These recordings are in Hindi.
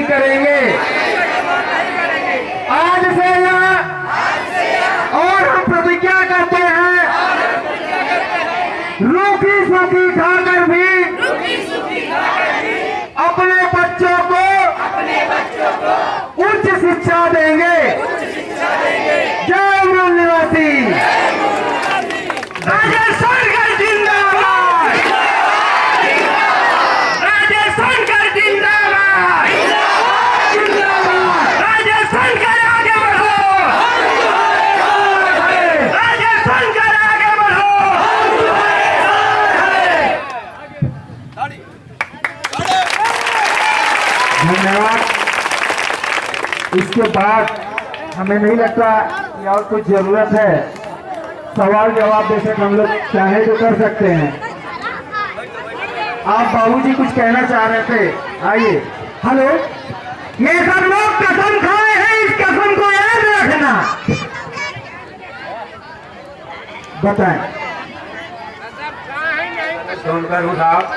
करेंगे। आज से यहाँ और हम प्रतिज्ञा करते हैं, रूखी सूखी खाकर भी अपने बच्चों को उच्च शिक्षा देंगे। जय मूल निवासी। राजेश सोनकर जिंदाबाद, राजेश सोनकर जिंदाबाद, राजेश सोनकर आगे बढ़ो, राजेश सोनकर आगे बढ़ो। धन्यवाद। इसके बाद हमें नहीं लगता कि और कुछ जरूरत है। सवाल जवाब बेशक हम लोग चाहे तो कर सकते हैं। आप बाबूजी कुछ कहना चाह रहे थे, आइए। हेलो, ये सब लोग कसम खाए हैं, इस कसम को याद रखना। बताएं। सोनकर हूँ साहब,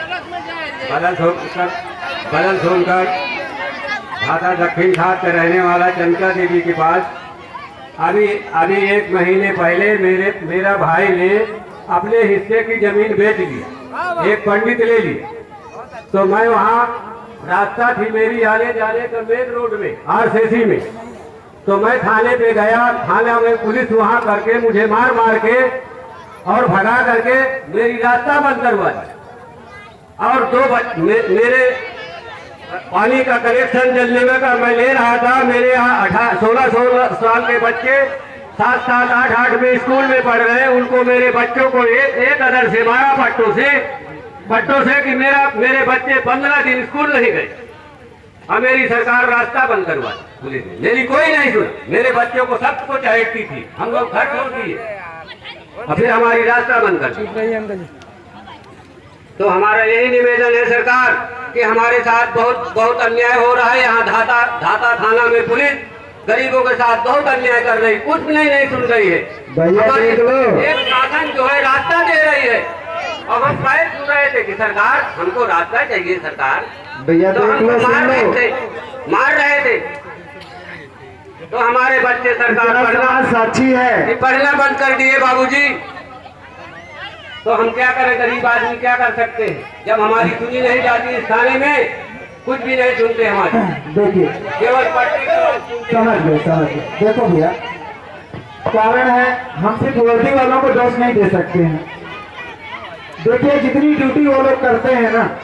बदल सोनकर, ढाका दक्षिण घाट के रहने वाला चंद्रिका देवी के पास। अभी 1 महीने पहले मेरा भाई ने अपने हिस्से की जमीन बेच ली, एक पंडित ले ली। तो मैं वहाँ, रास्ता थी मेरी आने जाने का मेन रोड में, आरसीसी में। तो मैं थाने पे गया, थाना में पुलिस वहाँ करके मुझे मार के और भगा करके मेरी रास्ता बंद करवा दी। और 2 मेरे पानी का कनेक्शन जलने में का मैं ले रहा था। मेरे यहाँ 16 साल के बच्चे 7, 8 में स्कूल में पढ़ रहे हैं। उनको, मेरे बच्चों को एक अदर से मारा पट्टों से कि मेरे बच्चे 15 दिन स्कूल नहीं गए। और मेरी सरकार रास्ता बंद करवा दी पुलिस ने, मेरी कोई नहीं सुना। मेरे बच्चों को सबको चाहती थी, हम लोग घर छोड़ दिए और फिर हमारी रास्ता बंद कर दी। तो हमारा यही निवेदन है सरकार कि हमारे साथ बहुत अन्याय हो रहा है। यहाँ धाता थाना में पुलिस गरीबों के साथ बहुत अन्याय कर रही, कुछ नहीं सुन रही है। एक शासन जो है रास्ता दे रही है और हम शायद सुन रहे थे कि सरकार हमको रास्ता चाहिए। सरकार तो हमको मार रहे थे। तो हमारे बच्चे सरकार पढ़ना बंद कर दिए बाबूजी। तो हम क्या करें, गरीब आदमी क्या कर सकते हैं जब हमारी सुनी नहीं जाती। इस थाने में कुछ भी नहीं सुनते हमारे। देखिए, केवल पट्टी समझ गए। देखो भैया, कारण है हम सिर्फ वर्दी वालों को दोष नहीं दे सकते हैं। देखिए, जितनी ड्यूटी वो लोग करते हैं ना,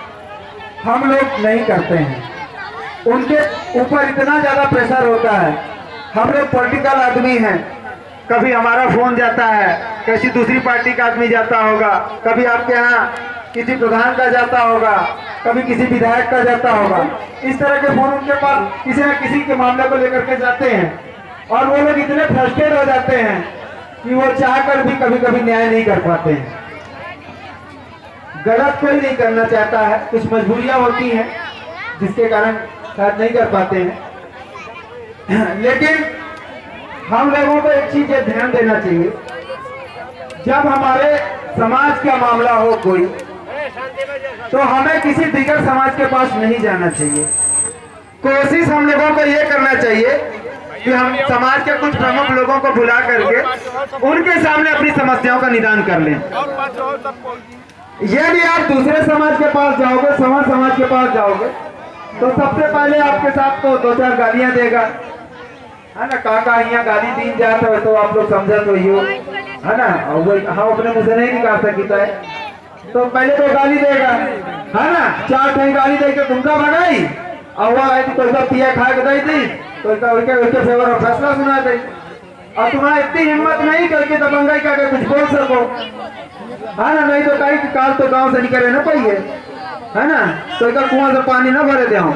हम लोग नहीं करते हैं। उनके ऊपर इतना ज्यादा प्रेशर होता है। हम लोग पॉलिटिकल आदमी हैं, कभी हमारा फोन जाता है, किसी दूसरी पार्टी का आदमी जाता होगा, कभी आपके यहाँ किसी प्रधान का जाता होगा, कभी किसी विधायक का जाता होगा। इस तरह के फोन उनके पास किसी न किसी के मामले को लेकर के जाते हैं और वो लोग इतने फ्रस्ट्रेट हो जाते हैं कि वो चाहकर भी कभी कभी न्याय नहीं कर पाते हैं। गलत कोई नहीं करना चाहता है, कुछ मजबूरियां होती हैं जिसके कारण शायद नहीं कर पाते हैं। लेकिन हम लोगों को एक चीज ध्यान देना चाहिए, जब हमारे समाज का मामला हो कोई, तो हमें किसी दीगर समाज के पास नहीं जाना चाहिए। कोशिश हम लोगों को ये करना चाहिए कि हम समाज के कुछ प्रमुख लोगों को बुला करके उनके सामने अपनी समस्याओं का निदान कर लें। यदि आप दूसरे समाज के पास जाओगे, समाज के पास जाओगे, तो सबसे पहले आपके साथ तो 2-4 गालियां देगा, है ना। काका यहाँ गाली दी जाता है तो आप लोग समझा तो ही हो, है ना। हम अपने मुँह से नहीं निकाल सकता है, तो पहले तो गाली देगा, है ना। 4 कहीं गाली देकर तुमका भगाई और कोई का पिया खा के दे दी, उसके फेवर में फैसला सुना दे। और तुम्हारा इतनी हिम्मत नहीं करके दबंगाई करके कुछ बोल सको, है ना। नहीं तो कहीं काल तो गांव से निकले ना पाइए, है ना। तो कुआं से पानी ना भरे दे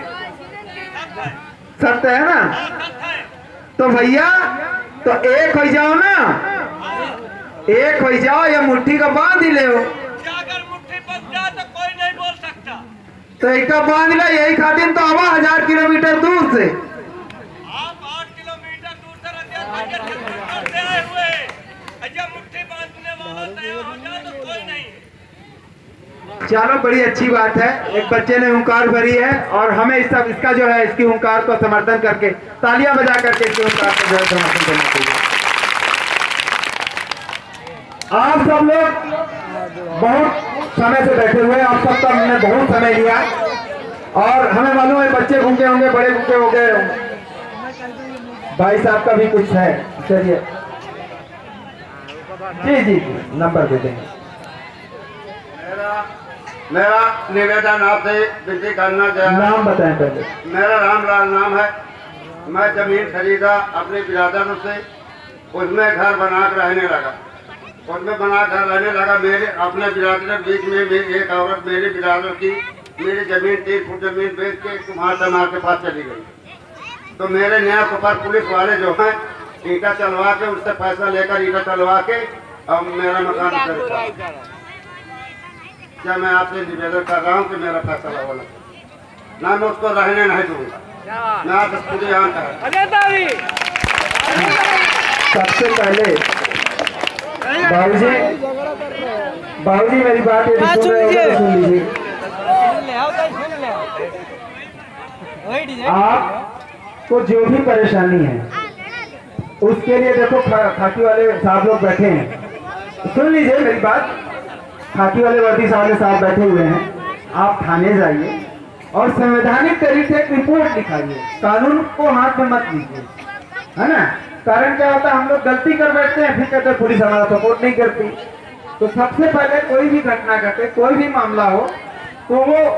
सत्य है ना। तो भैया, तो एक हो जाओ ना, एक हो जाओ या मुट्ठी का बांध ही ले। अगर मुट्ठी बच जाए तो कोई नहीं बोल सकता। तो एक बांध ले, यही खातिर तो आवा 1000 किलोमीटर दूर से। आप 8 किलोमीटर दूर से आए हुए, जब मुट्ठी बांधने वाला तैयार हो जाए तो कोई नहीं। चलो बड़ी अच्छी बात है, एक बच्चे ने हुंकार भरी है और हमें इसका जो है इसकी हुंकार को समर्थन करके तालियां बजा करके इसकी हुंकार को जो है समर्थन करना चाहिए। आप सब लोग बहुत समय से बैठे हुए, आप सबका हमने बहुत समय लिया और हमें मालूम है बच्चे भूखे होंगे, बड़े भूखे हो गए, भाई साहब का भी कुछ है। चलिए जी जी जी नंबर दे देंगे। मेरा निवेदन आपसे विनती करना चाहता, नाम बताएं पहले। मेरा रामलाल नाम है। मैं जमीन खरीदा अपने बिरादरों से, उसमें घर बना कर रहने लगा। उसमें बना कर रहने लगा, मेरे अपने बिरादर बीच में एक औरत मेरे बिरादर की मेरी जमीन 3 फुट जमीन बेच के कुम्हार समार के पास चली गई। तो मेरे न्याय पर पुलिस वाले जो हैं ईटा चलवा के, उससे पैसा लेकर ईटा चलवा के अब मेरा मकान क्या मैं आपसे निवेदन कर रहा हूँ कि मेरा फैसला होना, ना मैं उसको रहने नहीं दूंगा। मैं आपसे पूरी सबसे पहले बाबूजी मेरी बात यदि सुन रहे हो तो सुन लीजिए। आपको जो भी परेशानी है उसके लिए देखो खाकी वाले साहब लोग बैठे हैं, सुन लीजिए मेरी बात। खाकी वाले वर्दी साहब बैठे हुए हैं, आप थाने जाइए और संवैधानिक तरीके से एक रिपोर्ट लिखाइए, कानून को हाथ में मत लीजिए, है ना। कारण क्या होता है, हम लोग गलती कर बैठते हैं, फिर कहते हैं पुलिस हमारा सपोर्ट नहीं करती। तो सबसे पहले कोई भी घटना घटे, कोई भी मामला हो तो वो